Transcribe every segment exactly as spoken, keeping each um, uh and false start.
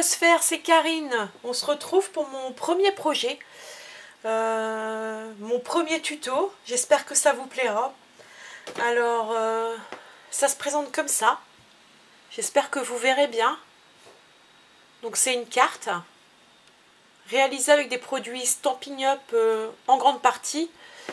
Biosphère, c'est Karine. On se retrouve pour mon premier projet, euh, mon premier tuto. J'espère que ça vous plaira. Alors, euh, ça se présente comme ça. J'espère que vous verrez bien. Donc c'est une carte réalisée avec des produits Stampin' Up euh, en grande partie.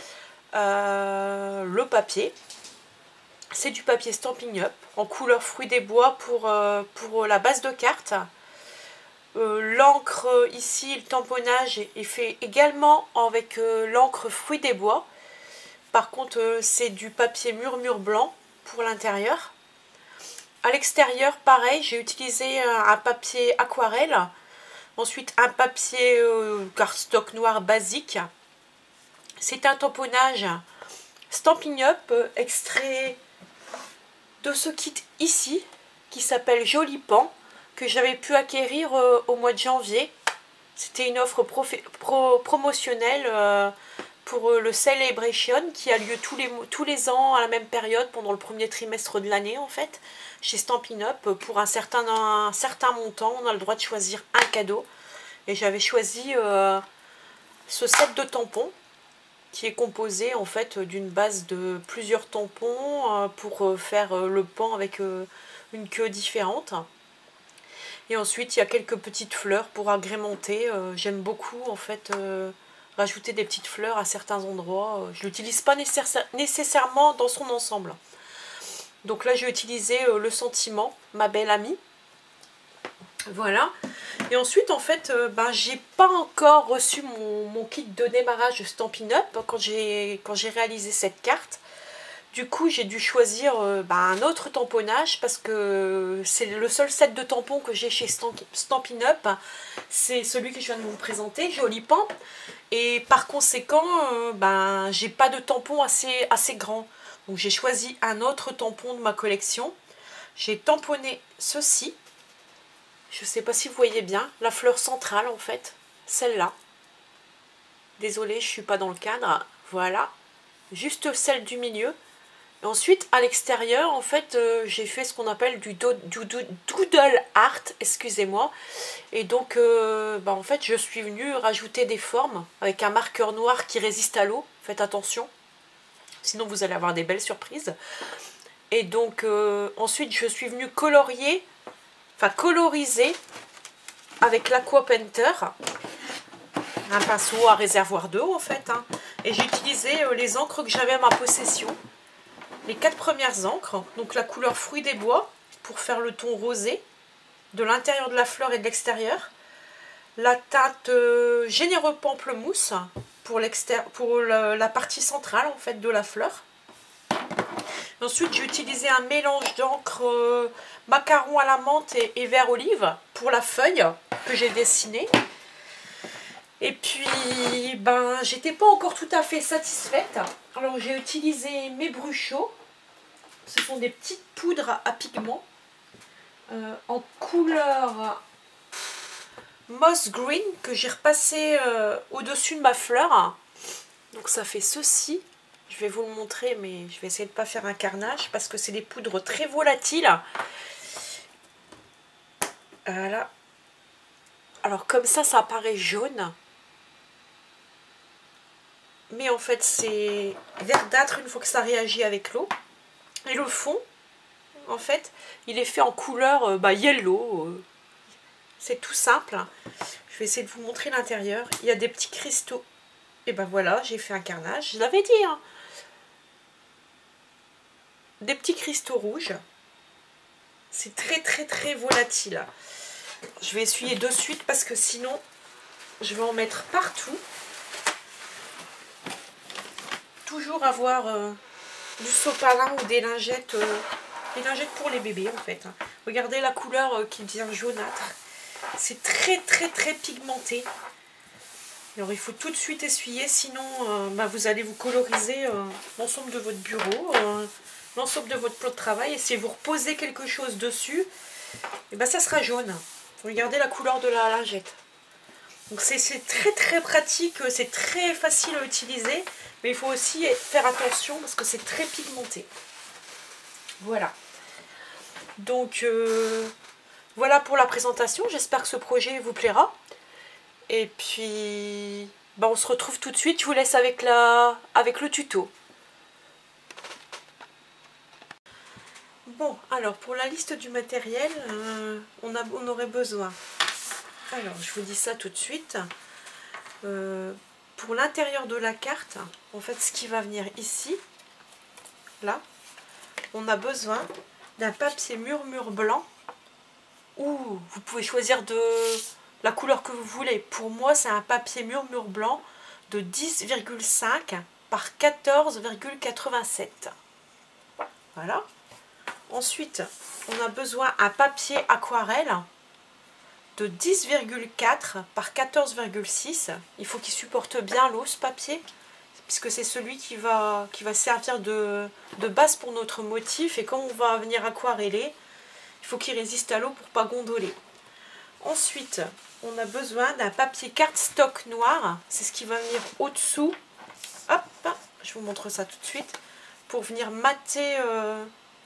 Euh, le papier. C'est du papier Stampin' Up en couleur fruits des bois pour, euh, pour la base de carte. Euh, l'encre ici, le tamponnage est fait également avec euh, l'encre fruits des bois. Par contre, euh, c'est du papier murmure blanc pour l'intérieur. À l'extérieur, pareil, j'ai utilisé un, un papier aquarelle. Ensuite, un papier euh, cardstock noir basique. C'est un tamponnage Stampin' Up euh, extrait de ce kit ici qui s'appelle Joli Pan, que j'avais pu acquérir euh, au mois de janvier. C'était une offre pro promotionnelle euh, pour euh, le Celebration qui a lieu tous les, tous les ans à la même période pendant le premier trimestre de l'année en fait chez Stampin' Up. Pour un certain, un certain montant on a le droit de choisir un cadeau et j'avais choisi euh, ce set de tampons qui est composé en fait d'une base de plusieurs tampons euh, pour euh, faire euh, le pan avec euh, une queue différente. Et ensuite il y a quelques petites fleurs pour agrémenter. Euh, j'aime beaucoup en fait euh, rajouter des petites fleurs à certains endroits. Je l'utilise pas nécessaire, nécessairement dans son ensemble. Donc là j'ai utilisé euh, le sentiment, ma belle amie. Voilà. Et ensuite en fait euh, ben, j'ai pas encore reçu mon, mon kit de démarrage de Stampin' Up quand j'ai quand j'ai réalisé cette carte. Du coup j'ai dû choisir euh, ben, un autre tamponnage parce que c'est le seul set de tampons que j'ai chez Stampin' Up. C'est celui que je viens de vous présenter, Joli Pan. Et par conséquent euh, ben, j'ai pas de tampon assez, assez grand. Donc j'ai choisi un autre tampon de ma collection. J'ai tamponné ceci. Je ne sais pas si vous voyez bien, la fleur centrale en fait, celle-là. Désolée, je ne suis pas dans le cadre. Voilà, juste celle du milieu. Et ensuite, à l'extérieur, en fait, euh, j'ai fait ce qu'on appelle du, do, du, du doodle art, excusez-moi. Et donc, euh, bah, en fait, je suis venue rajouter des formes avec un marqueur noir qui résiste à l'eau. Faites attention, sinon vous allez avoir des belles surprises. Et donc, euh, ensuite, je suis venue colorier... Enfin, coloriser avec l'Aqua Painter, un pinceau à réservoir d'eau en fait, hein. Et j'ai utilisé euh, les encres que j'avais à ma possession, les quatre premières encres, donc la couleur fruits des bois pour faire le ton rosé de l'intérieur de la fleur et de l'extérieur, la teinte euh, généreux pamplemousse pour, pour le, la partie centrale en fait de la fleur. Ensuite, j'ai utilisé un mélange d'encre euh, macaron à la menthe et, et vert olive pour la feuille que j'ai dessinée. Et puis, ben, j'étais pas encore tout à fait satisfaite. Alors, j'ai utilisé mes bruchots. Ce sont des petites poudres à pigments euh, en couleur moss green que j'ai repassé euh, au-dessus de ma fleur. Donc, ça fait ceci. Je vais vous le montrer, mais je vais essayer de ne pas faire un carnage parce que c'est des poudres très volatiles. Voilà. Alors comme ça, ça apparaît jaune. Mais en fait, c'est verdâtre une fois que ça réagit avec l'eau. Et le fond, en fait, il est fait en couleur euh, bah, yellow. C'est tout simple. Je vais essayer de vous montrer l'intérieur. Il y a des petits cristaux. Et ben voilà, j'ai fait un carnage. Je l'avais dit, hein. Des petits cristaux rouges. C'est très très très volatile. Je vais essuyer de suite parce que sinon je vais en mettre partout. Toujours avoir euh, du sopalin ou des lingettes, euh, des lingettes pour les bébés en fait. Regardez la couleur euh, qui devient jaunâtre. C'est très très très pigmenté. Alors il faut tout de suite essuyer, sinon euh, bah, vous allez vous coloriser euh, l'ensemble de votre bureau. Euh, l'ensemble de votre plan de travail, et si vous reposez quelque chose dessus, et ben ça sera jaune. Regardez la couleur de la lingette. Donc c'est très très pratique, c'est très facile à utiliser, mais il faut aussi faire attention parce que c'est très pigmenté. Voilà. Donc euh, voilà pour la présentation, j'espère que ce projet vous plaira. Et puis, bah on se retrouve tout de suite, je vous laisse avec, la, avec le tuto. Bon, alors pour la liste du matériel, euh, on, a, on aurait besoin. Alors, je vous dis ça tout de suite. Euh, pour l'intérieur de la carte, en fait, ce qui va venir ici, là, on a besoin d'un papier murmure blanc. Ou vous pouvez choisir de la couleur que vous voulez. Pour moi, c'est un papier murmure blanc de dix virgule cinq par quatorze virgule quatre-vingt-sept. Voilà. Ensuite, on a besoin d'un papier aquarelle de dix virgule quatre par quatorze virgule six. Il faut qu'il supporte bien l'eau, ce papier, puisque c'est celui qui va, qui va servir de, de base pour notre motif. Et quand on va venir aquareller, il faut qu'il résiste à l'eau pour ne pas gondoler. Ensuite, on a besoin d'un papier cardstock noir. C'est ce qui va venir au-dessous. Hop, je vous montre ça tout de suite. Pour venir mater euh,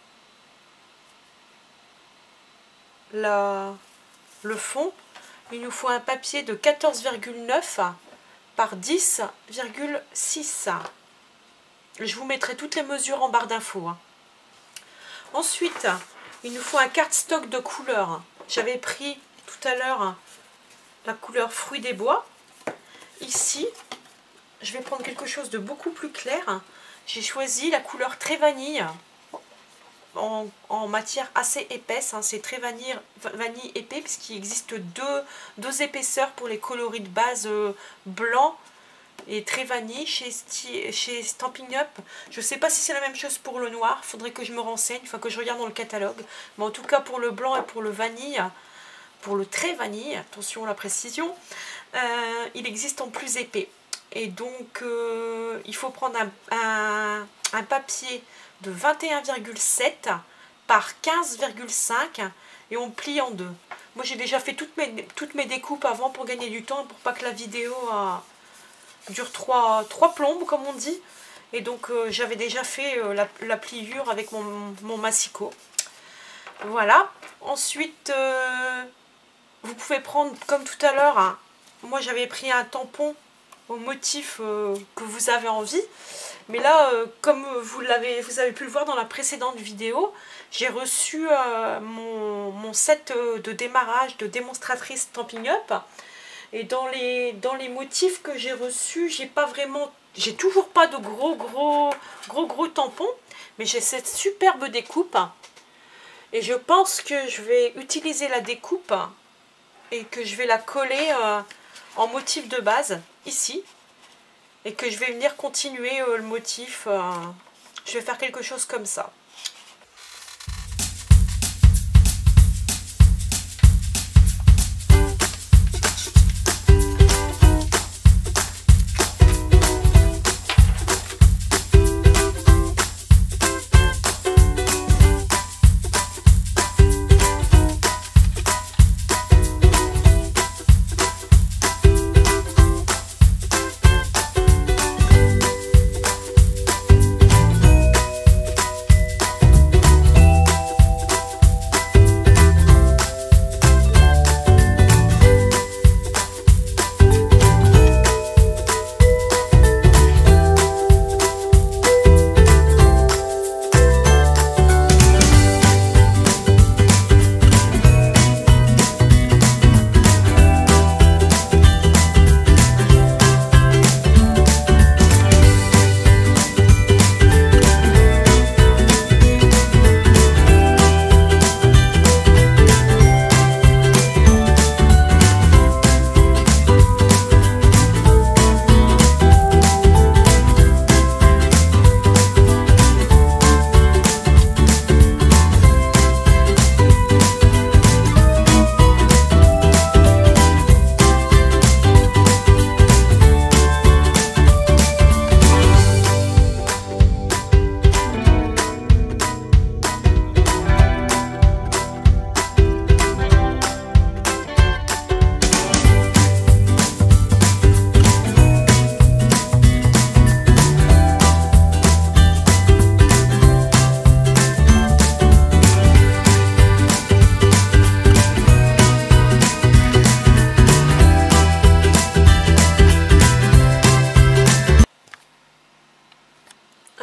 la, le fond. Il nous faut un papier de quatorze virgule neuf par dix virgule six. Je vous mettrai toutes les mesures en barre d'infos. Hein. Ensuite, il nous faut un cardstock de couleur. J'avais pris tout à l'heure la couleur fruit des bois. Ici, je vais prendre quelque chose de beaucoup plus clair. J'ai choisi la couleur très vanille en, en matière assez épaisse. Hein. C'est très vanille, vanille épais puisqu'il existe deux, deux épaisseurs pour les coloris de base euh, blanc et très vanille chez, chez Stampin' Up. Je ne sais pas si c'est la même chose pour le noir, il faudrait que je me renseigne, enfin que je regarde dans le catalogue. Mais en tout cas pour le blanc et pour le vanille, pour le très vanille, attention à la précision, euh, il existe en plus épais. Et donc euh, il faut prendre un, un, un papier de vingt et un virgule sept par quinze virgule cinq et on plie en deux. Moi j'ai déjà fait toutes mes, toutes mes découpes avant pour gagner du temps, pour pas que la vidéo... Euh, dure trois, trois plombes comme on dit, et donc euh, j'avais déjà fait euh, la, la pliure avec mon, mon massicot. Voilà. Ensuite euh, vous pouvez prendre comme tout à l'heure, hein, moi j'avais pris un tampon au motif euh, que vous avez envie, mais là euh, comme vous l'avez vous avez pu le voir dans la précédente vidéo, j'ai reçu euh, mon, mon set de démarrage de démonstratrice Stampin' Up. Et dans les, dans les motifs que j'ai reçus, j'ai pas vraiment, j'ai toujours pas de gros gros gros gros tampons, mais j'ai cette superbe découpe. Et je pense que je vais utiliser la découpe et que je vais la coller euh, en motif de base, ici. Et que je vais venir continuer euh, le motif. Euh, je vais faire quelque chose comme ça.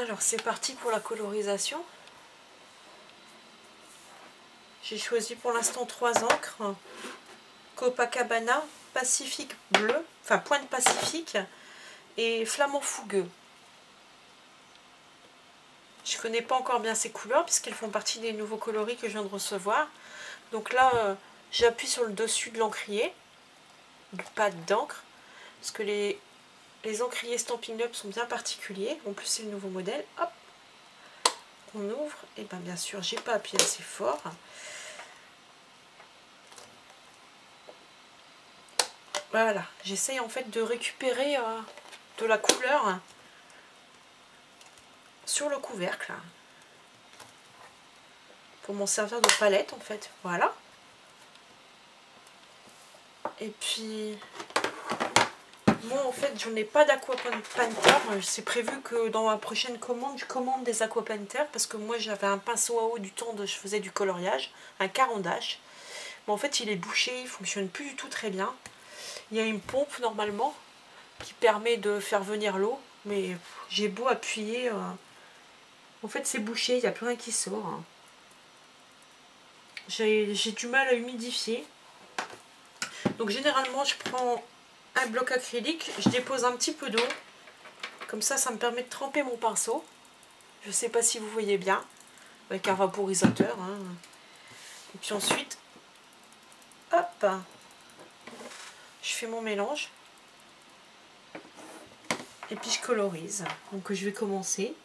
Alors c'est parti pour la colorisation. J'ai choisi pour l'instant trois encres. Copacabana, Pacifique bleu, enfin Pointe Pacifique et Flamand fougueux. Je connais pas encore bien ces couleurs puisqu'elles font partie des nouveaux coloris que je viens de recevoir. Donc là, euh, j'appuie sur le dessus de l'encrier, du pad d'encre, parce que les, les encriers Stampin' Up sont bien particuliers. En plus, c'est le nouveau modèle. Hop, on ouvre. Et bien, bien sûr, j'ai pas appuyé assez fort. Voilà, j'essaye en fait de récupérer euh, de la couleur sur le couvercle pour m'en servir de palette en fait. Voilà. Et puis moi en fait j'en ai pas d'Aqua Painter. C'est prévu que dans ma prochaine commande je commande des Aqua Painter parce que moi j'avais un pinceau à eau du temps de je faisais du coloriage, un Caran-d'Ache. Mais en fait il est bouché, il fonctionne plus du tout très bien. Il y a une pompe normalement qui permet de faire venir l'eau, mais j'ai beau appuyer, euh... en fait c'est bouché, il n'y a plus rien qui sort. Hein. J'ai du mal à humidifier. Donc généralement je prends un bloc acrylique, je dépose un petit peu d'eau, comme ça ça me permet de tremper mon pinceau. Je ne sais pas si vous voyez bien, avec un vaporisateur. Hein. Et puis ensuite, hop, je fais mon mélange et puis je colorise. Donc je vais commencer.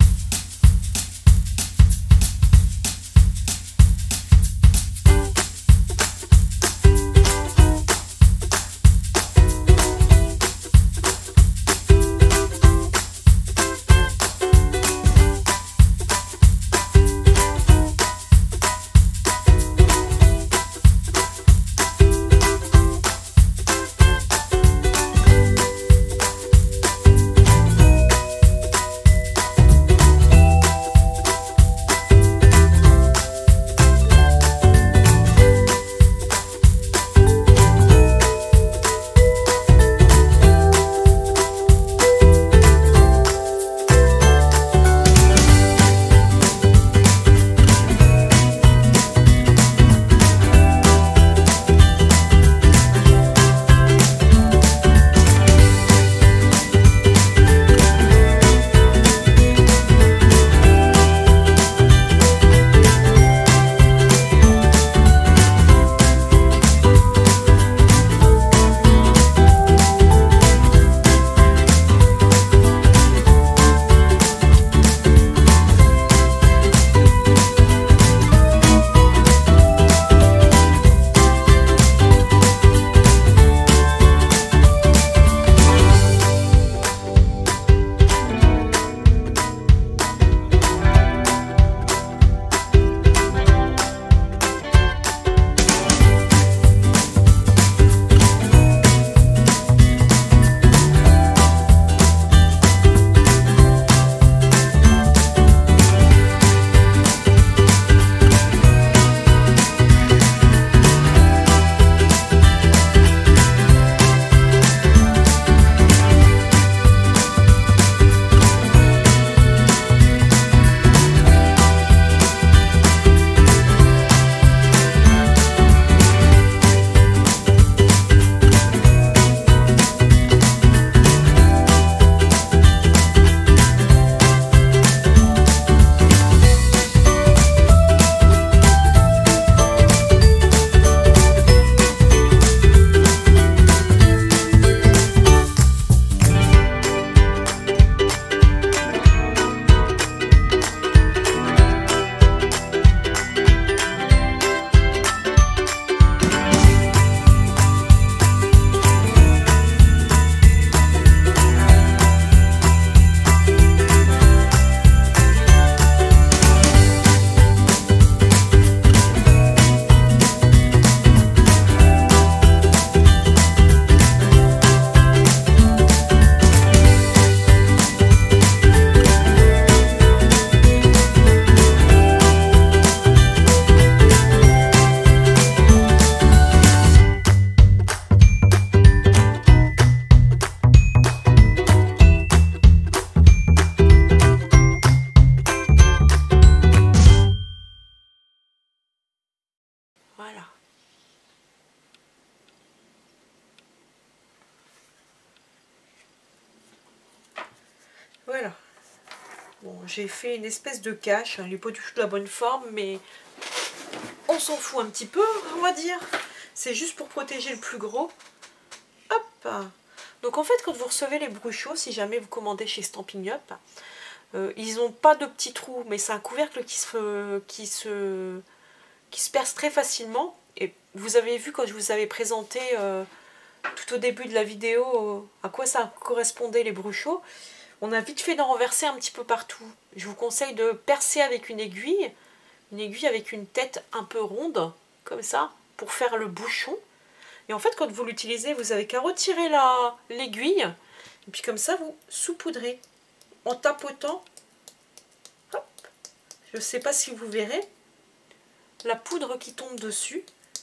Bon, j'ai fait une espèce de cache, il n'est pas du tout de la bonne forme, mais on s'en fout un petit peu, on va dire. C'est juste pour protéger le plus gros. Hop. Donc en fait, quand vous recevez les bruchots, si jamais vous commandez chez Stampin' Up, euh, ils n'ont pas de petits trous, mais c'est un couvercle qui se, qui, se, qui se perce très facilement. Et vous avez vu quand je vous avais présenté euh, tout au début de la vidéo euh, à quoi ça correspondait les bruchots. On a vite fait d'en renverser un petit peu partout. Je vous conseille de percer avec une aiguille, une aiguille avec une tête un peu ronde, comme ça, pour faire le bouchon. Et en fait, quand vous l'utilisez, vous avez qu'à retirer l'aiguille, et puis comme ça, vous saupoudrez en tapotant. Hop. Je ne sais pas si vous verrez la poudre qui tombe dessus.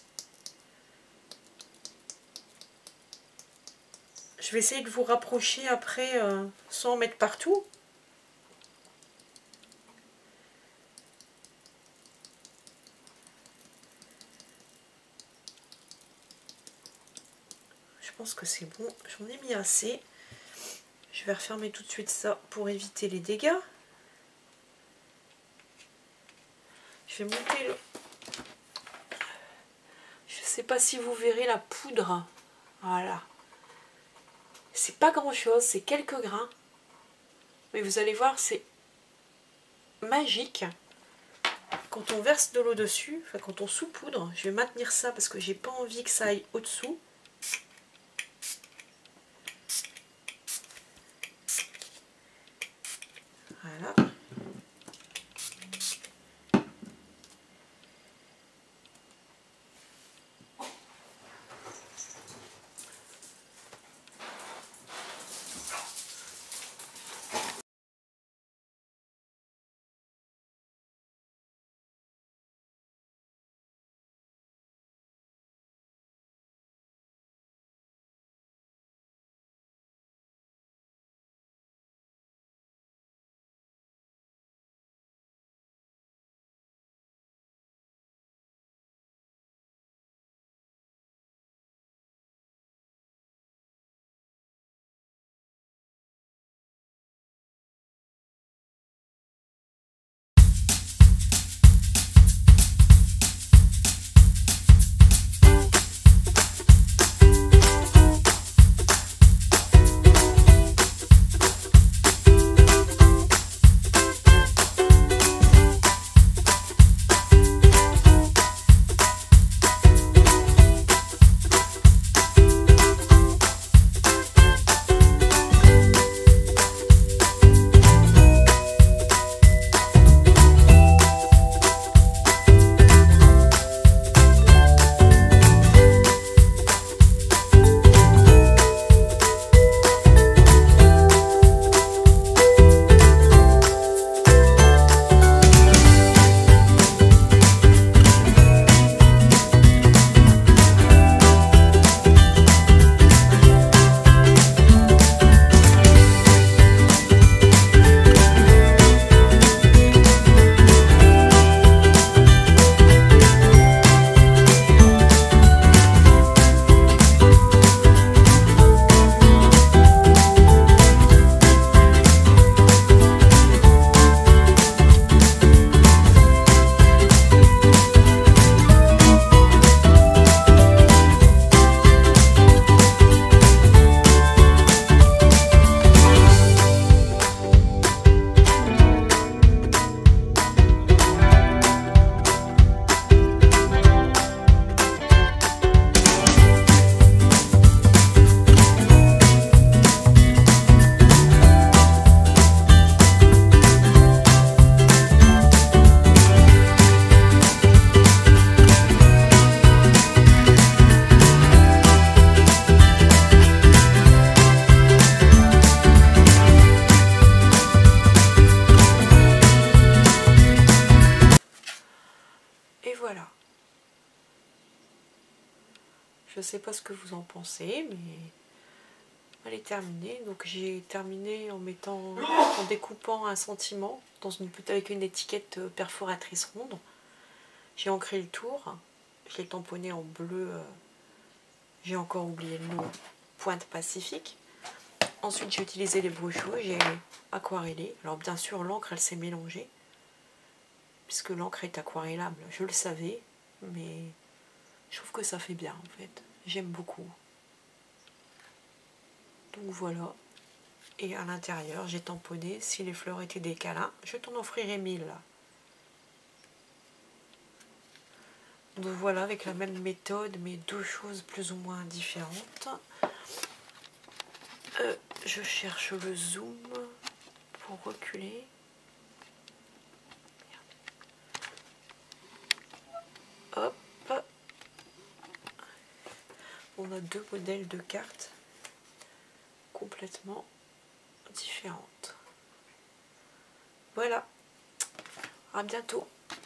Je vais essayer de vous rapprocher après, euh, sans en mettre partout. Je pense que c'est bon, j'en ai mis assez. Je vais refermer tout de suite ça pour éviter les dégâts. Je vais monter le... Je ne sais pas si vous verrez la poudre. Voilà. C'est pas grand chose, c'est quelques grains. Mais vous allez voir, c'est magique. Quand on verse de l'eau dessus, enfin quand on saupoudre, je vais maintenir ça parce que j'ai pas envie que ça aille au-dessous. Voilà. voilà. Je ne sais pas ce que vous en pensez, mais elle est terminée. Donc j'ai terminé en mettant, en découpant un sentiment dans une, avec une étiquette perforatrice ronde. J'ai ancré le tour, je l'ai tamponné en bleu, euh, j'ai encore oublié le nom, Pointe Pacifique. Ensuite, j'ai utilisé les brochures, j'ai aquarellé. Alors bien sûr, l'encre, elle s'est mélangée. Puisque l'encre est aquarellable, je le savais. Mais je trouve que ça fait bien, en fait. J'aime beaucoup. Donc voilà. Et à l'intérieur, j'ai tamponné. Si les fleurs étaient des câlins, je t'en offrirai mille. Donc voilà, avec la même méthode, mais deux choses plus ou moins différentes. Euh, je cherche le zoom pour reculer. Hop. On a deux modèles de cartes complètement différentes. Voilà. À bientôt.